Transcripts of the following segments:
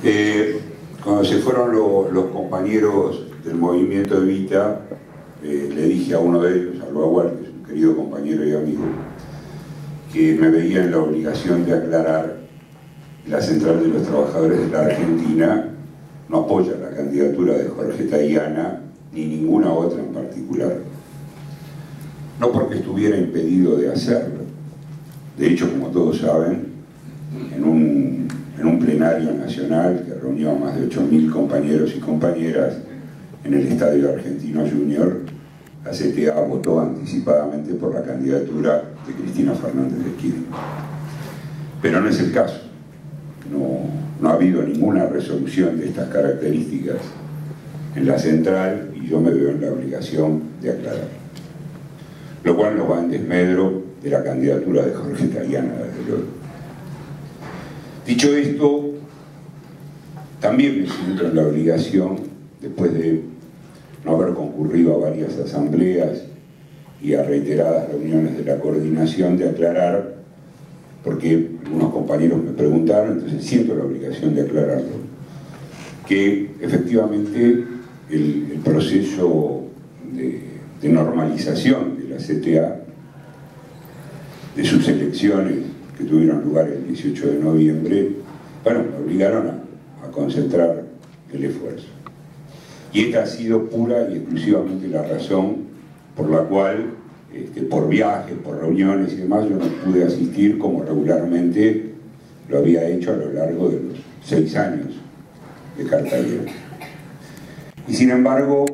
Cuando se fueron los compañeros del movimiento Evita, le dije a uno de ellos, a Agual, que es un querido compañero y amigo, que me veía en la obligación de aclarar que la Central de los Trabajadores de la Argentina no apoya la candidatura de Jorge Tayana ni ninguna otra en particular. No porque estuviera impedido de hacerlo. De hecho, como todos saben, en un plenario nacional que reunió a más de 8.000 compañeros y compañeras en el Estadio Argentino Junior, la CTA votó anticipadamente por la candidatura de Cristina Fernández de Kirchner. Pero no es el caso. No ha habido ninguna resolución de estas características en la central y yo me veo en la obligación de aclarar. Lo cual no va en desmedro de la candidatura de Jorge Tayana, desde luego. Dicho esto, también me siento en la obligación, después de no haber concurrido a varias asambleas y a reiteradas reuniones de la coordinación, de aclarar, porque algunos compañeros me preguntaron, entonces siento la obligación de aclararlo, que efectivamente el proceso de normalización de la CTA, de sus elecciones que tuvieron lugar el 18 de noviembre, bueno, me obligaron a concentrar el esfuerzo. Y esta ha sido pura y exclusivamente la razón por la cual, por viajes, por reuniones y demás, yo no pude asistir como regularmente lo había hecho a lo largo de los 6 años de Carta Abierta. Y sin embargo,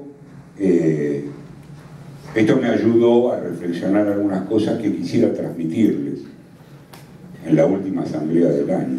esto me ayudó a reflexionar algunas cosas que quisiera transmitirles en la última asamblea del año.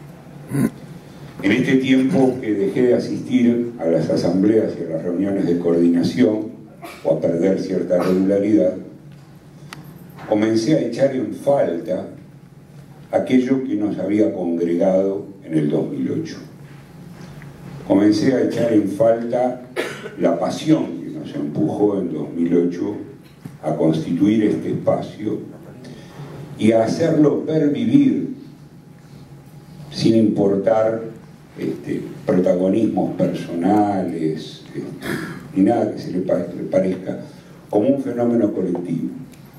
En este tiempo que dejé de asistir a las asambleas y a las reuniones de coordinación, o a perder cierta regularidad, comencé a echar en falta aquello que nos había congregado en el 2008. Comencé a echar en falta la pasión que nos empujó en 2008 a constituir este espacio y a hacerlo pervivir sin importar protagonismos personales ni nada que se le parezca, como un fenómeno colectivo.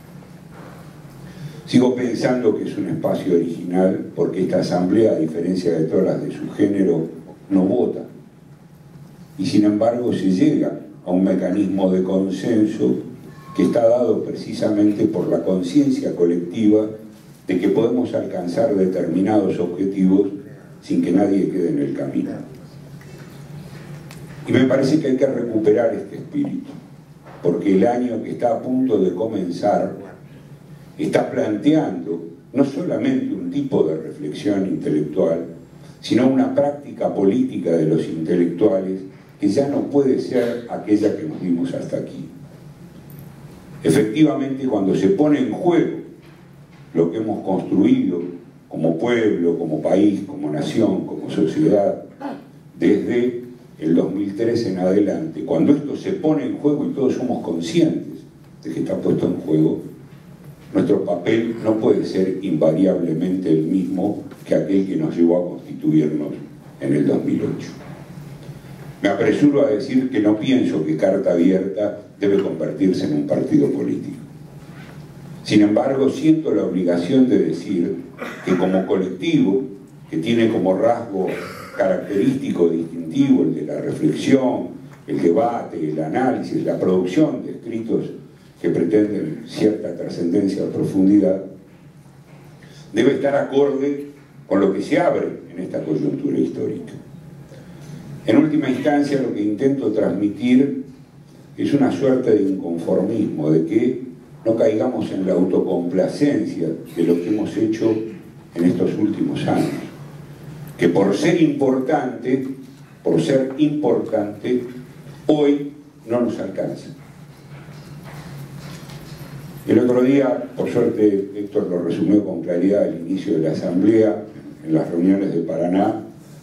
Sigo pensando que es un espacio original porque esta asamblea, a diferencia de todas las de su género, no vota, y sin embargo se llega a un mecanismo de consenso que está dado precisamente por la conciencia colectiva de que podemos alcanzar determinados objetivos sin que nadie quede en el camino. Y me parece que hay que recuperar este espíritu, porque el año que está a punto de comenzar está planteando no solamente un tipo de reflexión intelectual, sino una práctica política de los intelectuales que ya no puede ser aquella que nos dimos hasta aquí. Efectivamente, cuando se pone en juego lo que hemos construido como pueblo, como país, como nación, como sociedad, desde el 2003 en adelante, cuando esto se pone en juego y todos somos conscientes de que está puesto en juego, nuestro papel no puede ser invariablemente el mismo que aquel que nos llevó a constituirnos en el 2008. Me apresuro a decir que no pienso que Carta Abierta debe convertirse en un partido político. Sin embargo, siento la obligación de decir que como colectivo, que tiene como rasgo característico distintivo el de la reflexión, el debate, el análisis, la producción de escritos que pretenden cierta trascendencia o profundidad, debe estar acorde con lo que se abre en esta coyuntura histórica. En última instancia, lo que intento transmitir es una suerte de inconformismo, de que no caigamos en la autocomplacencia de lo que hemos hecho en estos últimos años, que por ser importante, hoy no nos alcanza. El otro día, por suerte, Héctor lo resumió con claridad al inicio de la asamblea, en las reuniones de Paraná,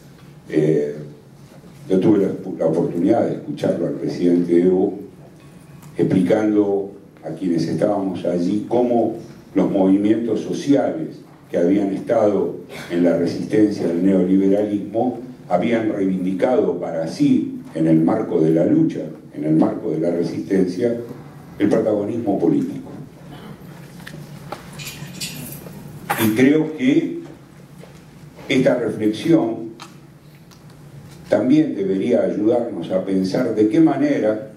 yo tuve la oportunidad de escucharlo al presidente Evo explicando a quienes estábamos allí cómo los movimientos sociales que habían estado en la resistencia al neoliberalismo habían reivindicado para sí, en el marco de la lucha, en el marco de la resistencia, el protagonismo político. Y creo que esta reflexión también debería ayudarnos a pensar de qué manera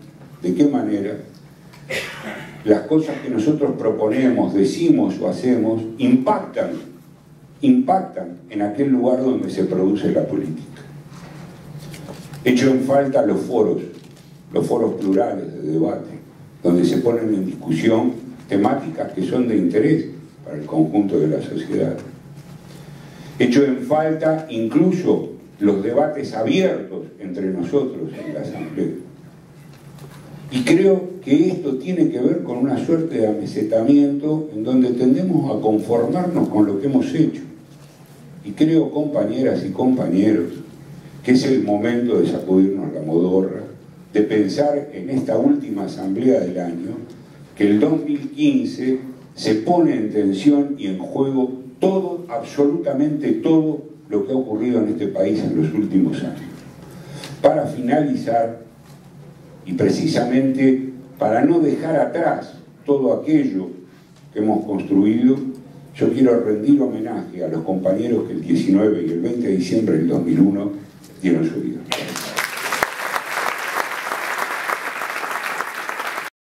las cosas que nosotros proponemos, decimos o hacemos impactan en aquel lugar donde se produce la política. Echo en falta los foros plurales de debate, donde se ponen en discusión temáticas que son de interés para el conjunto de la sociedad. Echo en falta incluso los debates abiertos entre nosotros en la Asamblea. Y creo que esto tiene que ver con una suerte de amesetamiento en donde tendemos a conformarnos con lo que hemos hecho. Y creo, compañeras y compañeros, que es el momento de sacudirnos la modorra, de pensar en esta última asamblea del año, que el 2015 se pone en tensión y en juego todo, absolutamente todo, lo que ha ocurrido en este país en los últimos años. Para finalizar, y precisamente para no dejar atrás todo aquello que hemos construido, yo quiero rendir homenaje a los compañeros que el 19 y el 20 de diciembre del 2001 dieron su vida.